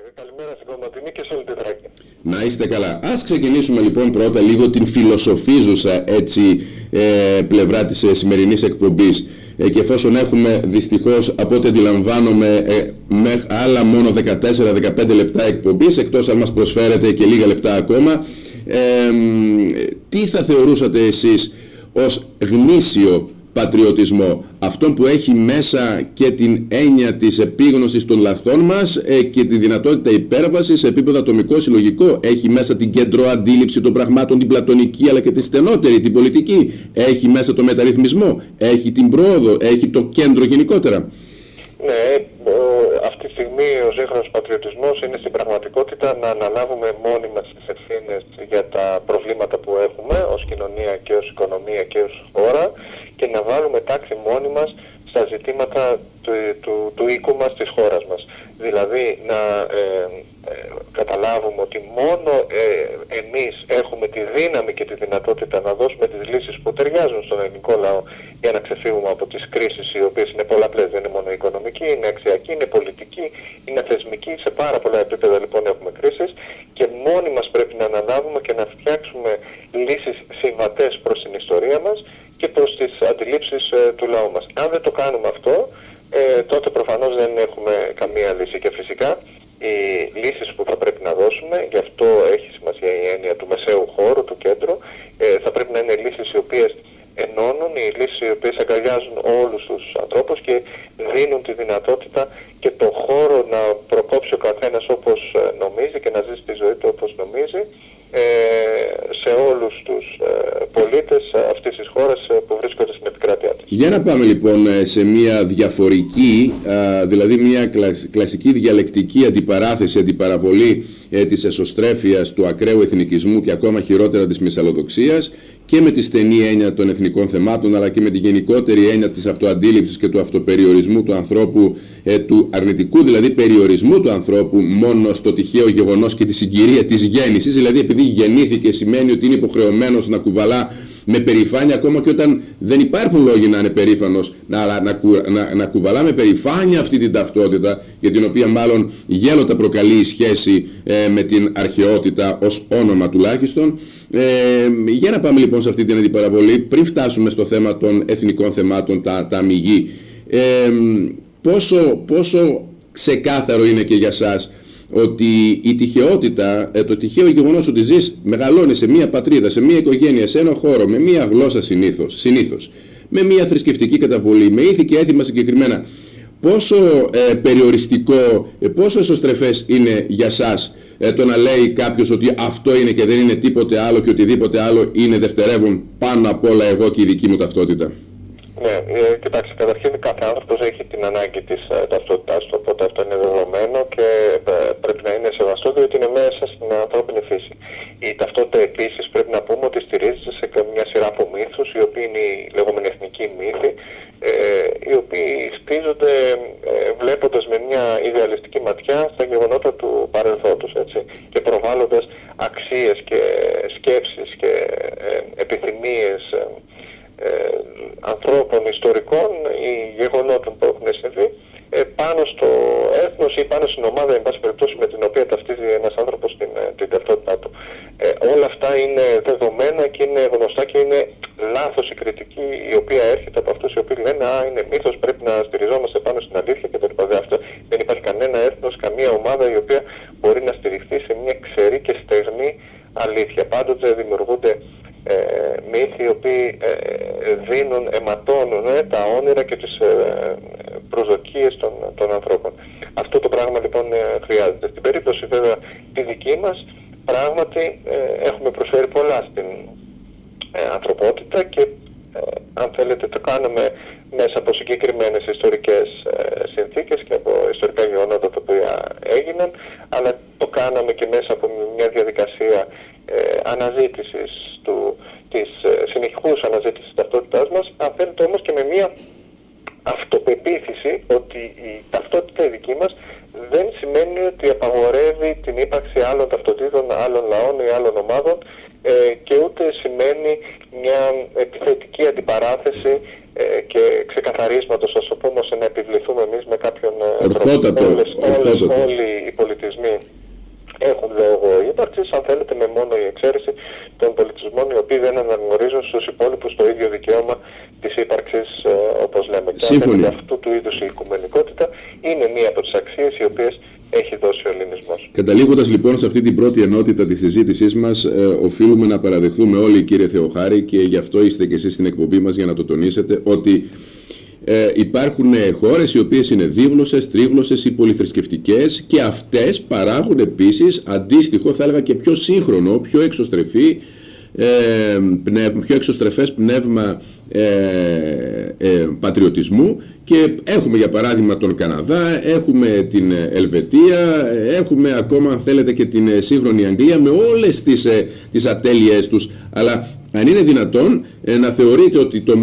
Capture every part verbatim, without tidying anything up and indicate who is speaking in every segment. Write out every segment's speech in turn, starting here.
Speaker 1: Καλημέρα στην Κομματινή και σε όλη τη Θράκη.
Speaker 2: Να είστε καλά. Ας ξεκινήσουμε λοιπόν πρώτα λίγο την φιλοσοφίζουσα έτσι ε, πλευρά της ε, σημερινής εκπομπής. Ε, και εφόσον έχουμε δυστυχώς από ό,τι αντιλαμβάνομαι ε, με άλλα μόνο δεκατέσσερα δεκαπέντε λεπτά εκπομπής, εκτός αν μας προσφέρετε και λίγα λεπτά ακόμα, ε, τι θα θεωρούσατε εσείς ως γνήσιο πατριωτισμό, αυτόν που έχει μέσα και την έννοια της επίγνωσης των λαθών μας ε, και τη δυνατότητα υπέρβασης σε επίπεδο ατομικό, συλλογικό, έχει μέσα την κέντρο αντίληψη των πραγμάτων, την πλατωνική αλλά και τη στενότερη, την πολιτική, έχει μέσα το μεταρρυθμισμό, έχει την πρόοδο, έχει το κέντρο γενικότερα.
Speaker 1: Ναι, αυτή τη στιγμή ο ζέχρονος πατριωτισμός είναι στην πραγματικότητα να αναλάβουμε μόνοι μας τις ευθύνες για τα προβλήματα που έχουμε ως κοινωνία και ως οικονομία και ως χώρα και να βάλουμε τάξη μόνοι μας στα ζητήματα του, του, του οίκου μας, της χώρας μας. Δηλαδή να ε, ε, καταλάβουμε ότι μόνο ε, εμείς έχουμε τη δύναμη και τη δυνατότητα να δώσουμε τις λύσεις που ταιριάζουν στον ελληνικό λαό για να ξεφύγουμε από τις κρίσεις οι οποίες είναι πολλαπλές, δεν είναι μόνο οικονομική, είναι αξιακή, είναι πολιτική, είναι θεσμική, σε πάρα πολλά επίπεδα λοιπόν έχουμε κρίσεις και μόνοι μας πρέπει να αναλάβουμε και να φτιάξουμε λύσεις συμβατές προς την ιστορία μας και προς τις αντιλήψεις ε, του λαού μας. Αν δεν το κάνουμε αυτό, ε, τότε προφανώς δεν έχουμε καμία λύση και φυσικά οι λύσεις που θα πρέπει να δώσουμε, γι' αυτό έχει σημασία η έννοια του μεσαίου χώρου, του κέντρου, ε, θα πρέπει να είναι λύσεις οι οποίες ενώνουν, οι λύσεις οι οποίες αγκαλιάζουν όλους τους ανθρώπους και δίνουν τη δυνατότητα και το χώρο να προκόψει ο καθένας όπως νομίζει και να ζήσει τη ζωή του όπως νομίζει ε, σε όλους τους ε, πολίτες αυτής της χώρας που βρίσκονται στην επικράτειά της.
Speaker 2: Για να πάμε λοιπόν σε μια διαφορική, α, δηλαδή μια κλασική διαλεκτική αντιπαράθεση, αντιπαραβολή ε, της εσωστρέφειας, του ακραίου εθνικισμού και ακόμα χειρότερα της μυσαλλοδοξίας και με τη στενή έννοια των εθνικών θεμάτων αλλά και με τη γενικότερη έννοια της αυτοαντίληψης και του αυτοπεριορισμού του ανθρώπου, ε, του αρνητικού δηλαδή περιορισμού του ανθρώπου μόνο στο τυχαίο γεγονός και τη συγκυρία της γέννησης, δηλαδή επειδή γεννήθηκε σημαίνει ότι είναι υποχρεωμένος να κουβαλά με περηφάνεια ακόμα και όταν δεν υπάρχουν λόγοι να είναι περήφανος, να, να, να, να κουβαλά με περηφάνεια αυτή την ταυτότητα για την οποία μάλλον γέλοτα προκαλεί η σχέση ε, με την αρχαιότητα ως όνομα τουλάχιστον. Ε, για να πάμε λοιπόν σε αυτή την αντιπαραβολή πριν φτάσουμε στο θέμα των εθνικών θεμάτων, τα, τα αμυγή. Ε, πόσο, πόσο ξεκάθαρο είναι και για σας ότι η τυχαιότητα, το τυχαίο γεγονός ότι ζεις, μεγαλώνεις σε μια πατρίδα, σε μια οικογένεια, σε ένα χώρο, με μια γλώσσα συνήθως, συνήθως με μια θρησκευτική καταβολή, με ήθη και έθιμα συγκεκριμένα, πόσο ε, περιοριστικό, ε, πόσο εσωστρεφές είναι για σας ε, το να λέει κάποιος ότι αυτό είναι και δεν είναι τίποτε άλλο και οτιδήποτε άλλο είναι δευτερεύον πάνω απ' όλα εγώ και η δική μου ταυτότητα?
Speaker 1: Ναι, ε, κοιτάξτε, καταρχήν κάθε άνθρωπος έχει την ανάγκη της ε, ταυτότητάς του, οπότε αυτό είναι δεδομένο και ε, πρέπει να είναι σεβαστό διότι είναι μέσα στην ανθρώπινη φύση. Η ταυτότητα επίσης πρέπει να πούμε ότι στηρίζεται σε μια σειρά από μύθους, οι οποίοι είναι οι λεγόμενοι εθνικοί μύθοι, ε, οι οποίοι στίζονται ε, βλέποντας με μια ιδεαλιστική ματιά στα γεγονότα του παρελθόντος, έτσι, και προβάλλοντας αξίες και σκέψεις και ε, επιθυμίες ε, Ε, ανθρώπων ιστορικών ή γεγονότων που έχουν συμβεί ε, πάνω στο έθνος ή πάνω στην ομάδα, εν πάση περιπτώσει, με την οποία ταυτίζει ένας άνθρωπος την, την ταυτότητά του. Ε, όλα αυτά είναι δεδομένα και είναι γνωστά και είναι λάθος η κριτική η οποία έρχεται από αυτούς οι οποίοι λένε «Α, είναι μύθος, πρέπει να στηριζόμαστε πάνω στην αλήθεια» κτλ. Δεν υπάρχει κανένα έθνος, καμία ομάδα η οποία μπορεί να στηριχθεί σε μια ξερή και στεγνή αλήθεια. Πάντοτε δημιουργούνται Ε, μύθοι οι οποίοι ε, δίνουν, αιματώνουν ε, τα όνειρα και τις ε, προσδοκίες των, των ανθρώπων. Αυτό το πράγμα λοιπόν ε, χρειάζεται. Στην περίπτωση βέβαια τη δική μας πράγματι ε, έχουμε προσφέρει πολλά στην ε, ανθρωπότητα και ε, αν θέλετε το κάνουμε μέσα από συγκεκριμένες ιστορικές ε, συνθήκες και από ιστορικά γεγονότα τα οποία έγιναν, αλλά το κάναμε και μέσα από μια διαδικασία ε, αναζήτησης του, της ε, συνεχούς αναζήτησης της ταυτότητάς μας, αν θέλετε όμως και με μια αυτοπεποίθηση ότι η ταυτότητα η δική μας δεν σημαίνει ότι απαγορεύει την ύπαρξη άλλων ταυτοτήτων, άλλων λαών ή άλλων ομάδων ε, και ούτε σημαίνει μια επιθετική αντιπαράθεση ε, και ξεκαθαρίσματος, ας το πούμε, ώστε να επιβληθούμε εμείς με κάποιον τρόπο.
Speaker 2: Ορθότατο,
Speaker 1: όλες, όλες, όλοι οι πολιτισμοί έχουν λόγο ύπαρξης, αν θέλετε με μόνο η εξαίρεση των πολιτισμών οι οποίοι δεν αναγνωρίζουν στους υπόλοιπους το ίδιο δικαίωμα της ύπαρξης, ε, όπως λέμε.
Speaker 2: Σύμφωνοι.
Speaker 1: Και αυτού του είδους η οικουμενικότητα είναι μία από τις αξίες οι οποίες έχει δώσει ο ελληνισμός. Καταλήγοντας
Speaker 2: λοιπόν σε αυτή την πρώτη ενότητα της συζήτησής μας, ε, οφείλουμε να παραδεχθούμε όλοι, κύριε Θεοχάρη, και γι' αυτό είστε και εσείς στην εκπομπή μας για να το τονίσετε, ότι Ε, υπάρχουν χώρες οι οποίες είναι δίγλωσσες, τρίγλωσσες ή πολυθρησκευτικές, και αυτές παράγουν επίσης αντίστοιχο, θα έλεγα, και πιο σύγχρονο, πιο εξωστρεφή, ε, πνευ, πιο εξωστρεφές πνεύμα ε, ε, πατριωτισμού, και έχουμε για παράδειγμα τον Καναδά, έχουμε την Ελβετία, έχουμε ακόμα, αν θέλετε, και την σύγχρονη Αγγλία με όλες τις, ε, τις ατέλειές τους. Αλλά αν είναι δυνατόν ε, να θεωρείτε ότι το,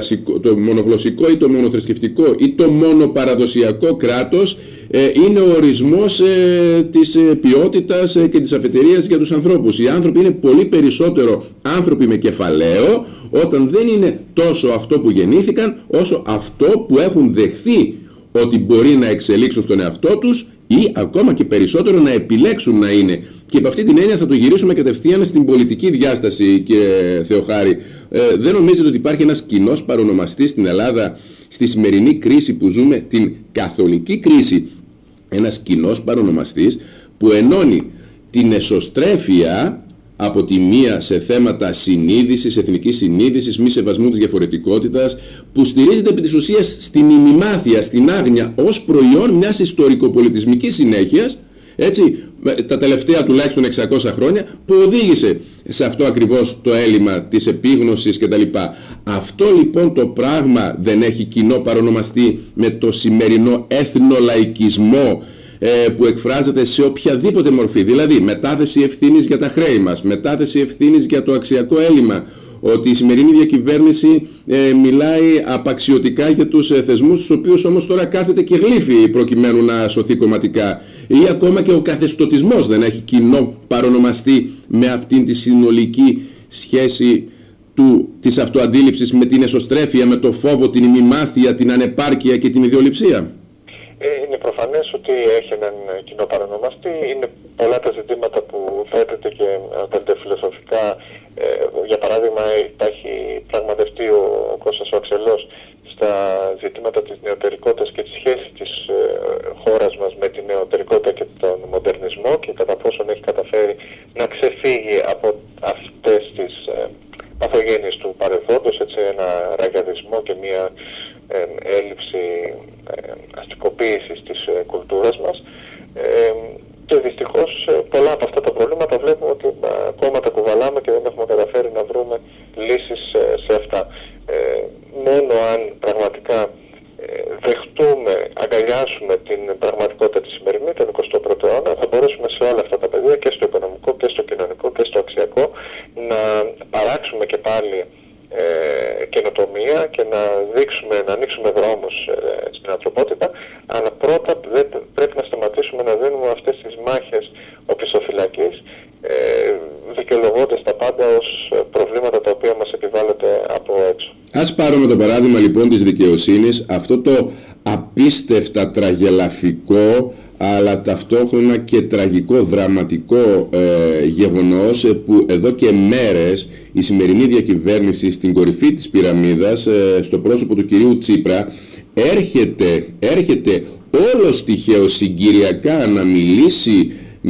Speaker 2: το μονογλωσσικό ή το μονοθρησκευτικό ή το μονοπαραδοσιακό κράτος ε, είναι ο ορισμός ε, της ε, ποιότητας ε, και της αφετηρίας για τους ανθρώπους. Οι άνθρωποι είναι πολύ περισσότερο άνθρωποι με κεφαλαίο όταν δεν είναι τόσο αυτό που γεννήθηκαν, όσο αυτό που έχουν δεχθεί ότι μπορεί να εξελίξουν στον εαυτό τους, ή ακόμα και περισσότερο να επιλέξουν να είναι. Και από αυτή την έννοια θα το γυρίσουμε κατευθείαν στην πολιτική διάσταση, κύριε Θεοχάρη. Ε, δεν νομίζετε ότι υπάρχει ένας κοινός παρονομαστής στην Ελλάδα στη σημερινή κρίση που ζούμε, την καθολική κρίση, ένας κοινός παρονομαστής που ενώνει την εσωστρέφεια από τη μία σε θέματα συνείδησης, εθνικής συνείδησης, μη σεβασμού της διαφορετικότητας, που στηρίζεται επί της ουσίας στην ημιμάθεια, στην άγνοια, ως προϊόν μιας ιστορικοπολιτισμικής συνέχειας, έτσι, τα τελευταία τουλάχιστον εξακόσια χρόνια, που οδήγησε σε αυτό ακριβώς το έλλειμμα της επίγνωσης κτλ. Αυτό λοιπόν το πράγμα δεν έχει κοινό παρονομαστή με το σημερινό εθνολαϊκισμό, που εκφράζεται σε οποιαδήποτε μορφή, δηλαδή μετάθεση ευθύνης για τα χρέη μας, μετάθεση ευθύνης για το αξιακό έλλειμμα, ότι η σημερινή διακυβέρνηση ε, μιλάει απαξιωτικά για τους ε, θεσμούς, τους οποίους όμως τώρα κάθεται και γλύφει προκειμένου να σωθεί κομματικά, ή ακόμα και ο καθεστωτισμός δεν έχει κοινό παρονομαστή με αυτήν τη συνολική σχέση του, της αυτοαντίληψης με την εσωστρέφεια, με το φόβο, την ημιμάθεια, την ανεπάρκεια και την ιδιοληψία.
Speaker 1: Είναι προφανές ότι έχει έναν κοινό παρονομαστή. Είναι πολλά τα ζητήματα που θέτεται και θέλετε φιλοσοφικά. Ε, για παράδειγμα, υπάρχει πραγματευτεί ο Κώστας ο Αξελός στα ζητήματα της νεωτερικότητας και τη σχέση της ε, χώρας μας με τη νεωτερικότητα και τον μοντερνισμό, και κατά πόσον έχει καταφέρει να ξεφύγει από αυτές τις ε, παθογένειες του παρελθόντος, έτσι, ένα ραγιαδισμό και μια ε, έλλειψη ε, αστικοποίησης της ε, κουλτούρας μας. Ε, και δυστυχώς ε, πολλά από αυτά τα προβλήματα βλέπουμε ότι ε, ακόμα τα κουβαλάμε και δεν έχουμε καταφέρει να βρούμε λύσεις ε, σε αυτά. Ε, μόνο αν πραγματικά ε, δεχτούμε, αγκαλιάσουμε την πραγματικότητα τη σημερινή, τον εικοστό πρώτο αιώνα, θα μπορέσουμε σε όλα αυτά τα πεδία, και στο οικονομικό και στο κοινωνικό και στο αξιακό, να παράξουμε και πάλι ε, καινοτομία και να δείξουμε, να ανοίξουμε δρόμους ε, στην ανθρωπότητα, αλλά πρώτα δεν πρέπει να σταματήσουμε να δίνουμε αυτές τις μάχες οπισθοφυλακής, ε, δικαιολογώντας τα πάντα ως προβλήματα τα οποία μας επιβάλλονται από έξω.
Speaker 2: Ας πάρουμε το παράδειγμα λοιπόν της δικαιοσύνης, αυτό το απίστευτα τραγελαφικό αλλά ταυτόχρονα και τραγικό δραματικό ε, γεγονός, ε, που εδώ και μέρες η σημερινή διακυβέρνηση στην κορυφή της πυραμίδας, ε, στο πρόσωπο του κυρίου Τσίπρα, έρχεται, έρχεται όλος τυχαίως συγκυριακά να μιλήσει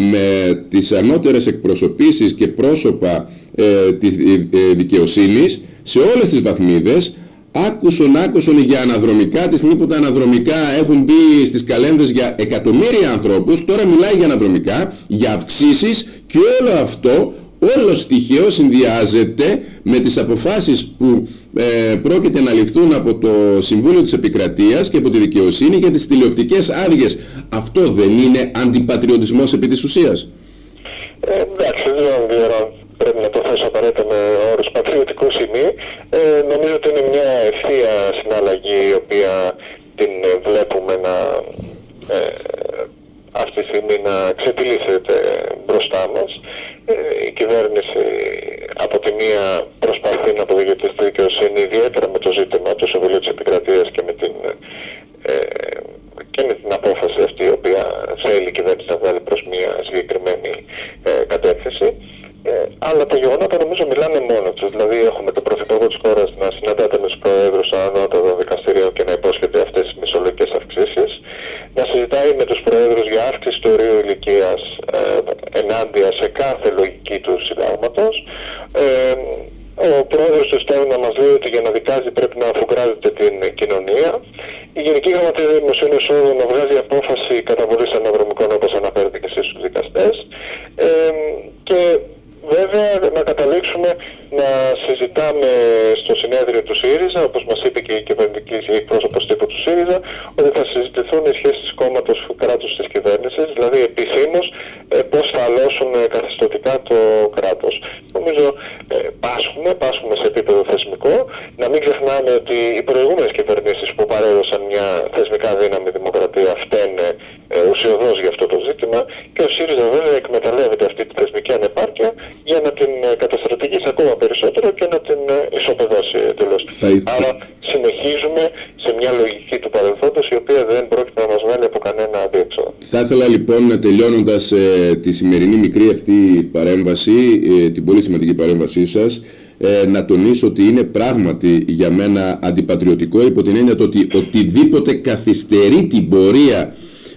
Speaker 2: με τις ανώτερες εκπροσωπήσεις και πρόσωπα ε, της ε, ε, δικαιοσύνης σε όλες τις βαθμίδες. Άκουσον, άκουσον για αναδρομικά, τη στιγμή που τα αναδρομικά έχουν μπει στις καλένδες για εκατομμύρια ανθρώπους, τώρα μιλάει για αναδρομικά, για αυξήσεις, και όλο αυτό, όλο στοιχείο συνδυάζεται με τις αποφάσεις που ε, πρόκειται να ληφθούν από το Συμβούλιο της Επικρατείας και από τη δικαιοσύνη για τις τηλεοπτικές άδειες. Αυτό δεν είναι αντιπατριωτισμός επί της ουσίας?
Speaker 1: Ε, εντάξει, δεν πρέπει να το θέσω απαραίτητα με όρους πατριωτικού σημείου. Ε, νομίζω ότι είναι μια ευθεία συναλλαγή η οποία την βλέπουμε να ε, αυτή τη στιγμή να ξετυλίσσεται μπροστά μας. Ε, η κυβέρνηση από τη μία προσπαθεί να αποδηγητεί στη δικαιοσύνη, ιδιαίτερα με το ζήτημα του Συμβουλίου της Επικρατείας και με την, ε, και με την απόφαση αυτή η οποία θέλει η κυβέρνηση να βγάλει προς τα γεγονότα νομίζω μιλάνε μόνο τους. Δηλαδή έχουμε τον Πρωθυπουργό της χώρας να συναντάται με τους Προέδρους των ανώτατων δικαστηρίων και να υπόσχεται αυτές τις μισολογικές αυξήσεις, να συζητάει με τους Προέδρους για αύξηση του ορίου ηλικίας ε, ενάντια σε κάθε λογική του συντάγματος. Ε, Ο πρόεδρος του Στέλνου να μας λέει ότι για να δικάζει πρέπει να αφουγκράζεται την κοινωνία. Η Γενική Γραμματεία Δημοσίων Εσόδων να βγάζει απόφαση καταβολής αναδρομικών, όπως αναφέρετε και εσείς, στους δικαστές. Ε, και βέβαια να καταλήξουμε να συζητάμε στο συνέδριο του ΣΥΡΙΖΑ, όπως μας είπε και η κυβερνητική εκπρόσωπος τύπου του ΣΥΡΙΖΑ, ότι θα συζητηθούν οι σχέσεις κόμματος κράτους της κυβέρνησης, δηλαδή επισήμως ε, πώς θα αλώσουν ε, καθεστωτικά το κράτος. Νομίζω ε, πάσχουμε, πάσχουμε σε επίπεδο θεσμικό. Να μην ξεχνάμε ότι οι προηγούμενες κυβερνήσεις που παρέδωσαν μια θεσμικά δύναμη δημοκρατία φταίνε ε, ουσιοδός για αυτό το ζήτημα, και ο ΣΥΡΙΖΑ βέβαια εκμεταλλεύεται αυτή τη θεσμική ανεπάρκεια για να την ε, καταστρατηγήσει ακόμα περισσότερο και να την ε, ισοπεδώσει εντελώς.
Speaker 2: Θα...
Speaker 1: Άρα συνεχίζουμε σε μια λογική του παρελθόντος, η οποία δεν πρόκειται να μας βγάλει από κανένα αντίεξοδο.
Speaker 2: Θα ήθελα λοιπόν, τελειώνοντας ε, τη σημερινή μικρή αυτή παρέμβαση, ε, την πολύ σημαντική παρέμβασή σας, ε, να τονίσω ότι είναι πράγματι για μένα αντιπατριωτικό, υπό την έννοια ότι οτιδήποτε καθυστερεί την πορεία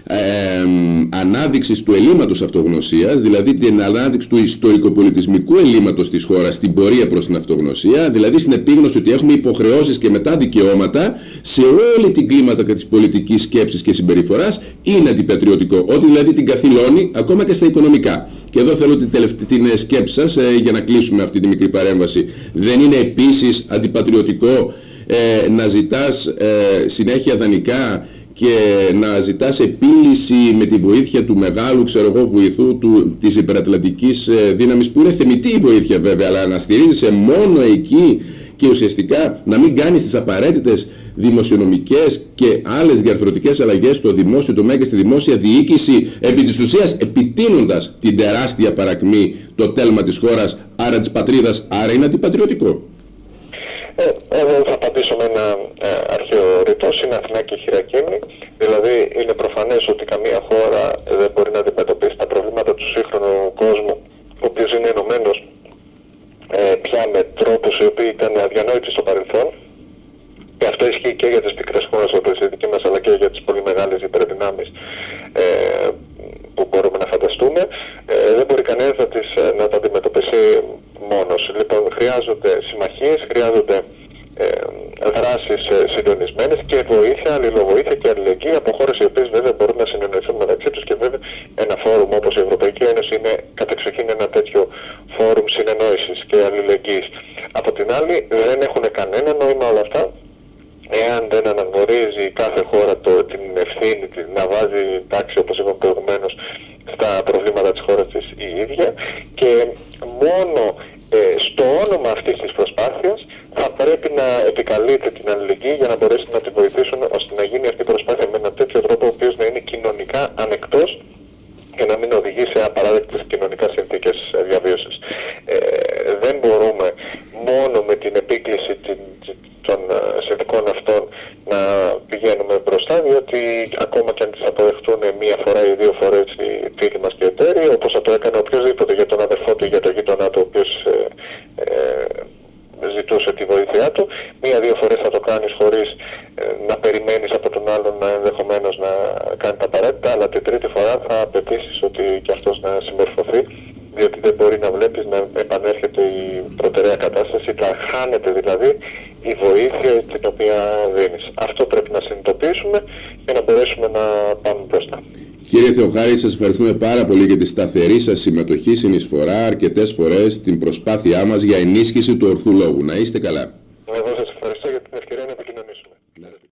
Speaker 2: Ε, ανάδειξης του ελλείμματος αυτογνωσίας, δηλαδή την ανάδειξη του ιστορικοπολιτισμικού ελλείμματος της χώρας στην πορεία προς την αυτογνωσία, δηλαδή στην επίγνωση ότι έχουμε υποχρεώσεις και μετά δικαιώματα σε όλη την κλίμακα της πολιτικής σκέψης και συμπεριφοράς, είναι αντιπατριωτικό, ότι δηλαδή την καθυλώνει ακόμα και στα οικονομικά. Και εδώ θέλω την, τελευταία, την σκέψη σας ε, για να κλείσουμε αυτή τη μικρή παρέμβαση. Δεν είναι επίσης αντιπατριωτικό ε, να ζητάς ε, συνέχεια δανεικά και να ζητάς επίλυση με τη βοήθεια του μεγάλου, ξέρω εγώ, βοηθού του, της υπερατλαντικής ε, δύναμης, που είναι θεμιτή η βοήθεια βέβαια, αλλά να στηρίζεσαι μόνο εκεί και ουσιαστικά να μην κάνεις τις απαραίτητες δημοσιονομικές και άλλες διαρθρωτικές αλλαγές στο δημόσιο τομέα και στη δημόσια διοίκηση, επί της ουσίας επιτείνοντας την τεράστια παρακμή, το τέλμα της χώρας, άρα της πατρίδας, άρα είναι αντιπατριωτικό.
Speaker 1: Εγώ θα απαντήσω με ένα ε, αρχαίο ρητό, είναι Αθηνά και Χειρακίνη. Δηλαδή είναι προφανές ότι καμία χώρα δεν μπορεί να αντιμετωπίσει τα προβλήματα του σύγχρονου κόσμου, ο οποίος είναι ενωμένος ε, πια με τρόπους οι οποίοι ήταν αδιανόητοι στο παρελθόν. Και αυτό ισχύει και για τις μικρές χώρες όπως η δική μας, αλλά και για τις πολύ μεγάλες υπερδυνάμεις ε, που μπορούμε να φανταστούμε. Ε, δεν μπορεί κανένας να, τις, να τα αντιμετωπίσει μόνος. Λοιπόν, χρειάζονται συμμαχίες, χρειάζονται ε, δράσεις ε, συντονισμένες και βοήθεια, αλληλοβοήθεια και αλληλεγγύη από χώρες οι οποίες βέβαια μπορούν να συνεννοηθούν μεταξύ τους, και βέβαια ένα φόρουμ όπως η Ευρωπαϊκή Ένωση είναι κατεξοχήν ένα τέτοιο φόρουμ συνεννόησης και αλληλεγγύης. Από την άλλη, δεν έχουν κανένα νόημα όλα αυτά εάν δεν αναγνωρίζει κάθε χώρα το, την ευθύνη της να βάζει τάξη, όπως είπαμε προηγουμένως, στα προβλήματα της χώρας της η ίδια, και μόνο ε, στο όνομα αυτής της προσπάθειας θα πρέπει να επικαλείται την αλληλεγγύη για να μπορέσει να τη βοηθήσουν ώστε να γίνει αυτή η προσπάθεια με έναν τέτοιο τρόπο ο οποίος να είναι κοινωνικά ανεκτός και να μην οδηγεί σε απαράδεκτες κοινωνικά συνθήκες διαβίωσης. Ε, δεν μπορούμε μόνο με την επίκληση την, των συνθήκων αυτών να πηγαίνουμε μπροστά, διότι ακόμα και αν τις αποδεχτούν μία φορά ή δύο φορές οι φίλοι μας και εταίροι, όπως θα το έκανε οποιοδήποτε για τον αδερφό του ή για τον γείτονά του, ο οποίος ε, ε, ζητούσε τη βοήθειά του, μία-δύο φορές θα το κάνεις χωρίς ε, να περιμένεις από τον άλλον να ενδεχομένως να κάνει τα απαραίτητα, αλλά την τρίτη φορά θα απαιτήσεις ότι και αυτός να συμμορφωθεί, διότι δεν μπορεί να βλέπεις να επανέρχεται η προτεραία κατάσταση, να χάνεται δηλαδή η βοήθεια την οποία δίνεις. Αυτό πρέπει να συνειδητοποιήσουμε για να μπορέσουμε να πάμε μπροστά.
Speaker 2: Κύριε Θεοχάρη, σας ευχαριστούμε πάρα πολύ για τη σταθερή σας συμμετοχή, συνεισφορά αρκετές φορές στην προσπάθειά μας για ενίσχυση του ορθού λόγου. Να είστε καλά.